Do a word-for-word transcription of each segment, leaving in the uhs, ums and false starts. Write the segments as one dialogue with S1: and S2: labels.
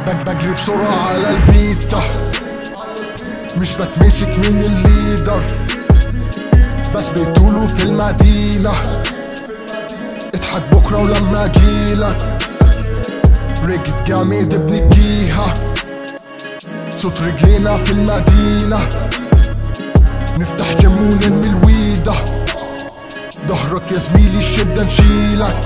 S1: بجري بسرعة على البيتا، مش بتمسك من الليدر، بس بيطولوا في المدينة. اضحك بكرة ولما اجيلك، رجت جامد ابن الجيهة، صوت رجلينا في المدينة. نفتح جيم ونرمي الويدة، ظهرك يا زميلي الشدة نشيلك.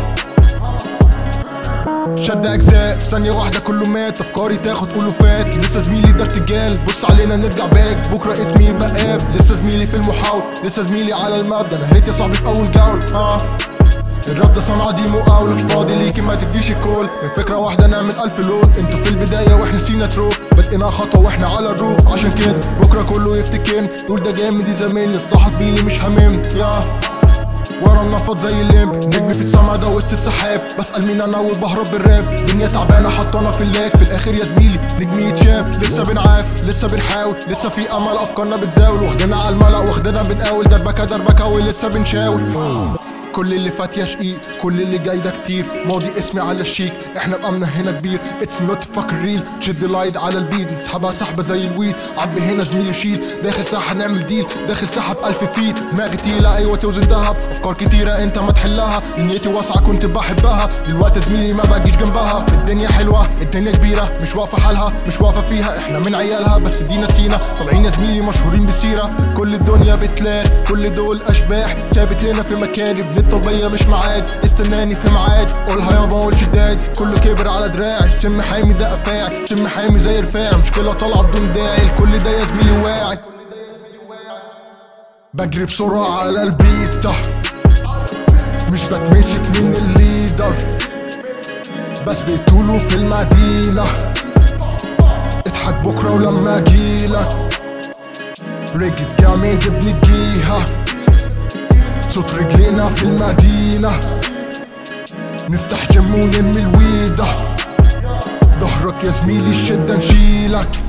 S1: شد اجزاء في ثانية واحدة كله مات، افكاري تاخد كله فات. لسه زميلي ده ارتجال، بص علينا نرجع باك، بكرة اسمي يبقى قاب. لسه زميلي في المحاولة، لسه زميلي على المبدأ، انا هيت يا صاحبي في اول جولة. اه الرد صنع دي مقاولة، مش فاضي ليكي ما تديش الكول. من فكرة واحدة نعمل ألف لون، انتوا في البداية واحنا نسينا تروح. بدقنا خطوة واحنا على الروف، عشان كده بكرة كله يفتكرني، يقول ده جامد يزاملني، اصطحى زميلي مش هممني. يا ورا منفض زي الليمب، نجمي في السما ده وسط السحاب. بسأل مين انا وبهرب بالراب، دنيا تعبانة حطانا في اللاك. في الاخر يا زميلي نجمي يتشاف، لسه بنعافر لسه بنحاول، لسه في امل افكارنا بتزاول. واخدنا على الملأ واخدنا بنقاول، دربكة دربكة ولسه بنشاول. كل اللي فات يا شقيق، كل اللي جاي ده كتير، ماضي اسمي على الشيك، احنا بأمنا هنا كبير. اتس نوت فاك ريل، شد لايد على البيد، نسحبها سحبة زي الويد. عبي هنا زميلي شيل، داخل ساحة نعمل ديل، داخل ساحة بألف فيت. دماغي تقيلة ايوه توزن دهب، افكار كتيرة انت ما تحلها. دنيتي واسعة كنت بحبها، دلوقتي زميلي ما باجيش جنبها. الدنيا حلوة الدنيا كبيرة، مش واقفة حالها مش واقفة فيها، احنا من عيالها بس دي نسينا. طالعين يا زميلي مشهورين بالسيرة، كل الدنيا بتلاقي كل دول اشباح. ثابت هنا في مكاني، ابن الطلبية مش معاد، استناني في معاد. قولها يابا قول شداد، كله كبر على دراعي. سم حامي ده افاعي، سم حامي زي رفاعي، مشكلة طالعة بدون داعي. الكل ده يا زميلي واعي، بجري بسرعة على البيتا، مش بتمسك من الليدر، بس بيطولوا في المدينة. اضحك بكرة ولما اجيلك، رجت جامد ابن الجيهة، صوت رجلينا في المدينة. نفتح جيم ونرمي الويدة، ظهرك يا زميلي الشدة نشيلك.